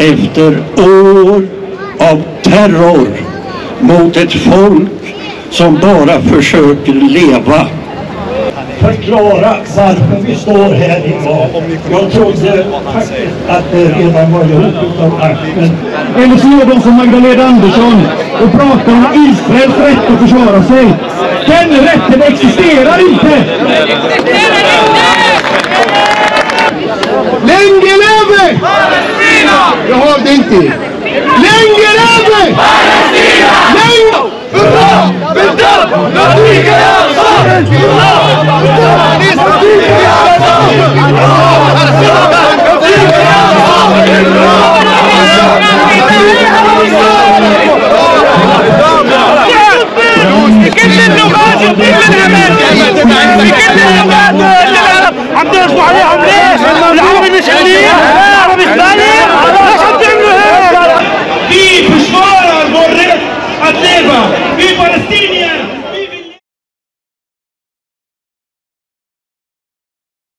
efter år av terror mot ett folk som bara försöker leva. Förklara varför vi står här idag. Jag trodde faktiskt att det redan var gjort av Ahmed. Eller så gör de som Magdalena Andersson och pratar om Israels rätt att försvara sig. Den rätten existerar inte! Länge leve! Palestina! Jag hörde inte. Länge leve! Palestina! Länge! Hurra! Vänta! Natika ya Ansar! Hurra! Natika ya بكل اللغات وبكل الاماكن بكل اللغات العرب عم تنصبوا عليهم ليش؟ العربي مش عليهم العربي ثاني ليش عم تعملوا هيك؟ في försvarar vår rätt att leva. Vi palestinier